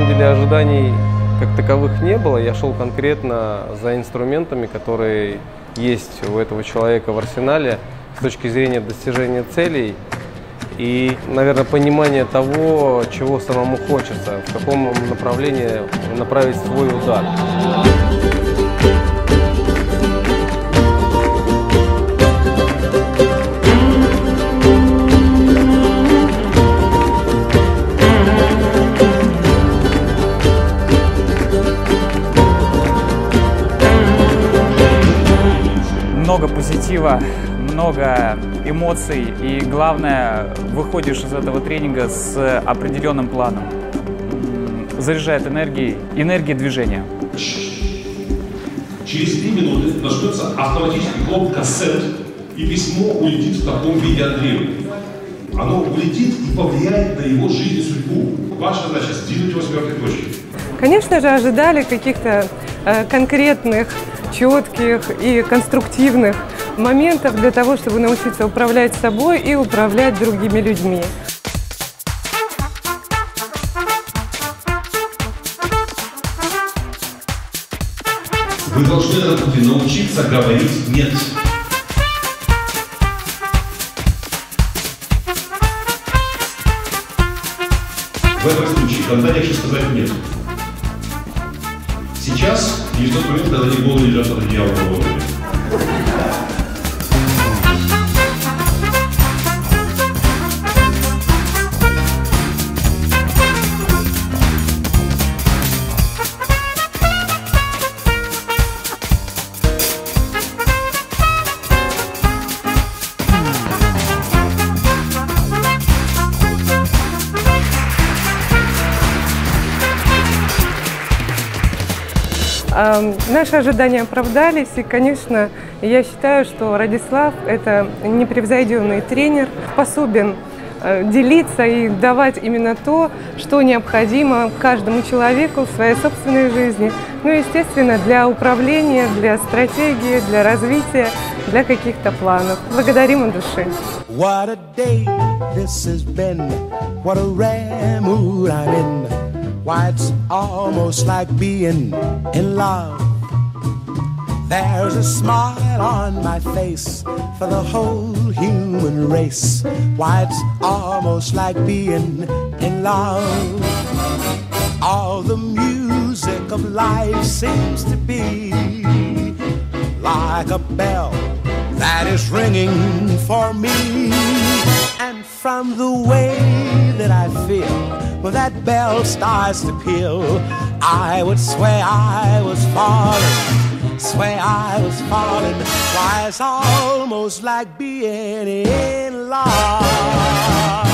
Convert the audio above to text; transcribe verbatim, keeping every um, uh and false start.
самом деле ожиданий как таковых не было. Я шел конкретно за инструментами, которые есть у этого человека в арсенале с точки зрения достижения целей и, наверное, понимания того, чего самому хочется, в каком направлении направить свой удар. Много позитива, много эмоций и, главное, выходишь из этого тренинга с определенным планом. Заряжает энергией, энергией движения. Через три минуты начнется автоматический хлоп кассет, и письмо улетит в таком виде Андрею. Оно улетит и повлияет на его жизнь и судьбу. Ваша задача сдвинуть его с мертвой точки. Конечно же, ожидали каких-то э, конкретных, четких и конструктивных моментов для того, чтобы научиться управлять собой и управлять другими людьми. Вы должны научиться говорить «нет». В этом случае, когда легче сказать «нет». Сейчас или в тот момент, когда они голову лежат под одеялом на голове. Наши ожидания оправдались, и, конечно, я считаю, что Радислав – это непревзойденный тренер, способен делиться и давать именно то, что необходимо каждому человеку в своей собственной жизни. Ну, естественно, для управления, для стратегии, для развития, для каких-то планов. Благодарим от души. What a day this has been. What a rare mood I'm in. Why, it's almost like being in love. There's a smile on my face for the whole human race. Why, it's almost like being in love. All the music of life seems to be like a bell that is ringing for me. And from the way that I feel when that bell starts to peal, I would swear I was falling, swear I was falling. Why, it's almost like being in love.